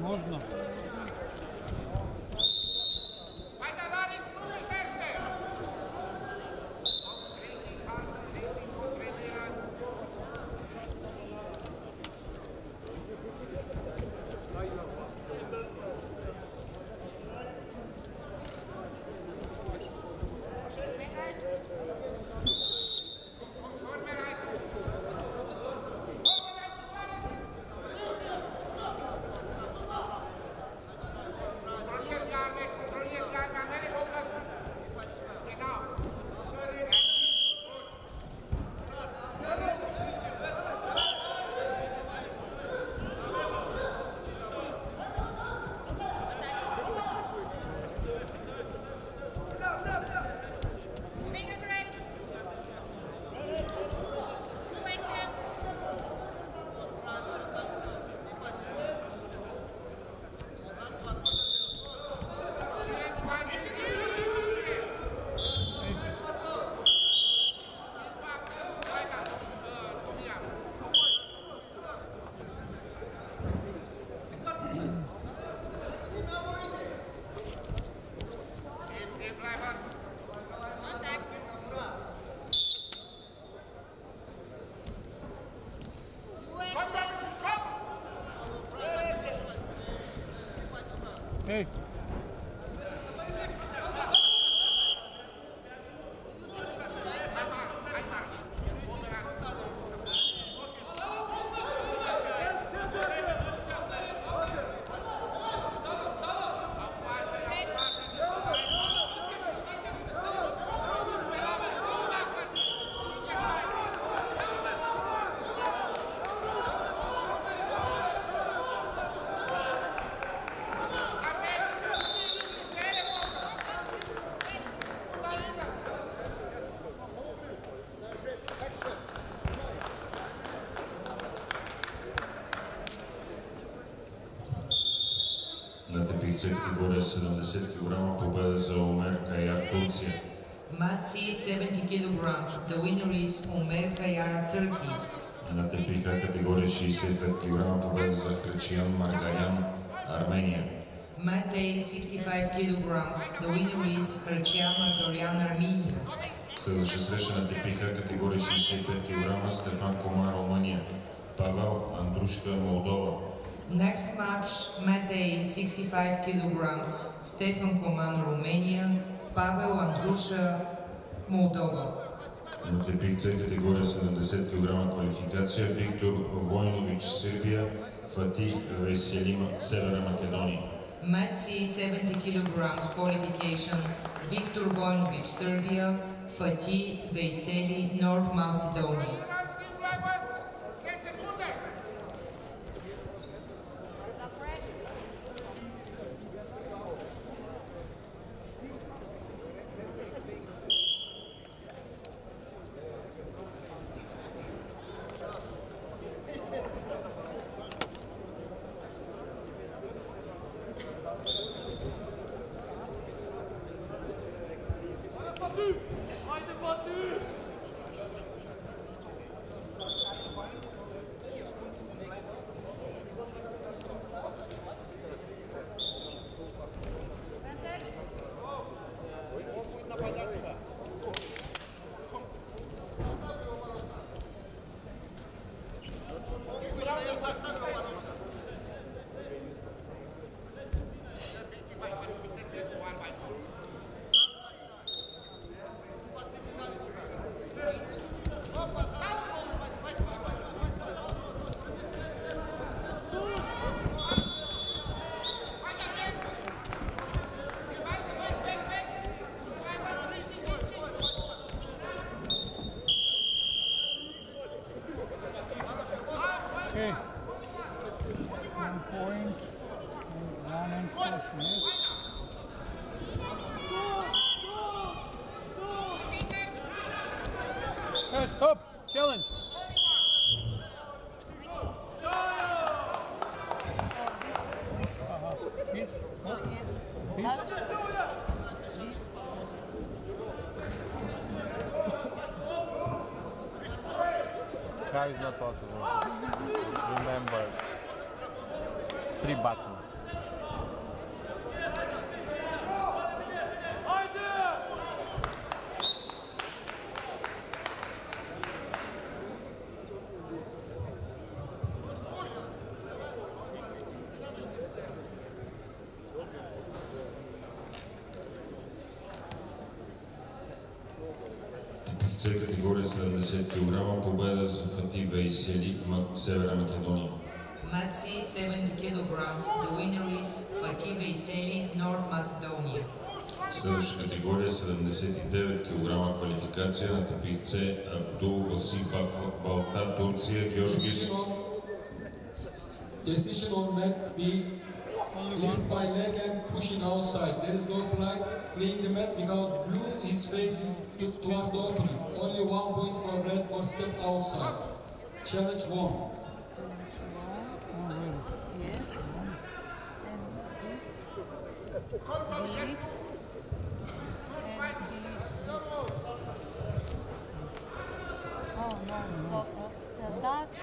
Можно. Hey. На тепихце категория 70 кг победа за Омер Каяр, Турция. Matsi 70 kilograms. The winner is Omer Kayar, Turkey. На тепиха категория 65 кг победа за Хричиан Маргаян, Армения. Matei 65 kilograms. The winner is Hrychian Margarian, Armenia. Следваща среща на тепиха категория 65 кг Стефан Комар, Румъния. Павел Андрушка, Молдова. Next match, Matei 65 kilograms. Stefan Coman, Romania. Pavel Andrusha, Moldova. На тепиха категория 70 кг квалификация Виктор Войнович, Сърбия. Фати Веселим, Северна Македония. Matsi 70 kilograms qualification. Victor Vojnovic, Serbia. Fatih Veyseli, North Macedonia. Okay. 1 point, non-enforcement. Hey, stop! Challenge! That is not possible. Remember. 3 buttons. С категория 70 кг, победа за Фати Вейсели, Северна Македония. Matsi 70 kilograms. The winner is Fatih Veyseli, North Macedonia. Следваща категория 79 кг, квалификация на тепихце Абдул Васи Балта, Турция, Георгис. Decision on mat be lift by leg and pushing outside. There is no fleeing the mat because blue is faces toward the opening. Only 1 point for red for step outside. Challenge 1. Yes. And this. Kommt Tommy, jetzt du! Nur zweiter! Oh no, stop. The Dutch.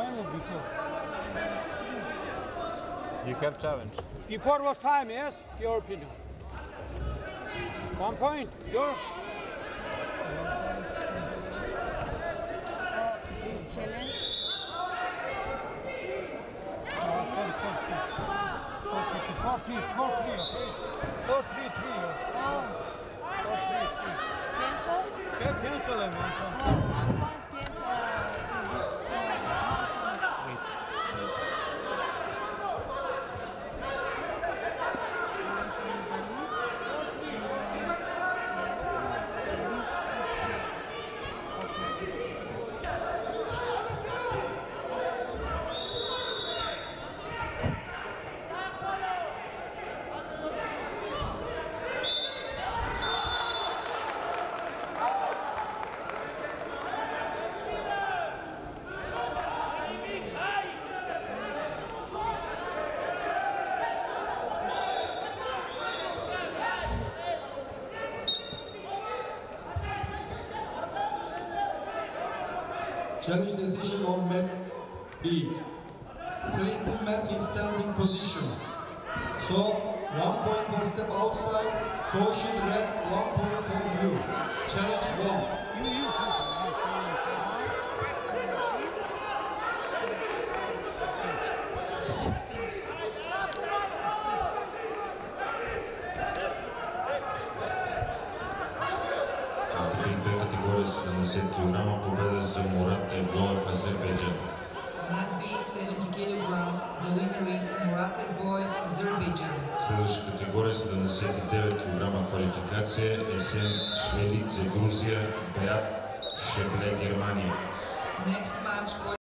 final before. You kept challenge. Before was time, yes? Your opinion. 1 point. Your? Challenge. 4-3, okay? 4-3-3. Oh, 4-3-3. cancel? Yeah, cancel it, man. Oh, 1 point cancel. Challenge decision on mat B. Fling the mat in standing position. So, 1 point for step outside. Caution red, 1 point for blue. Challenge 1. Категория 70 кг, победа за Мурат Евлоев, Азербайджан. Mat B, 70 kilograms. The winner is Murat Evloev, Azerbaijan. Следваща категория 79 кг квалификация, Евсен Швелит за Грузия, Беат Шебле, Германия. Next match.